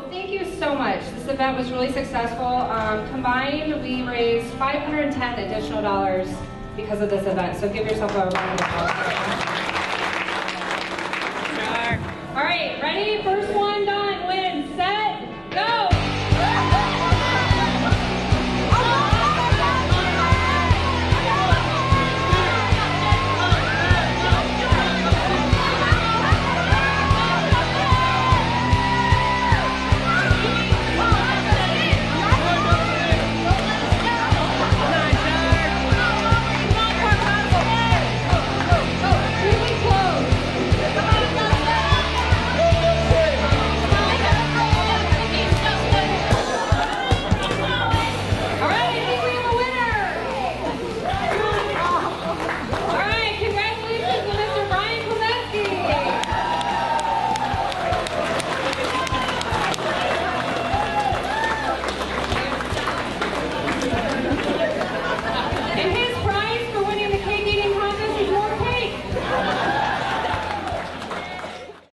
thank you so much. This event was really successful. Combined, we raised $510 additional dollars because of this event. So give yourself a round of applause. All right, ready? First one done.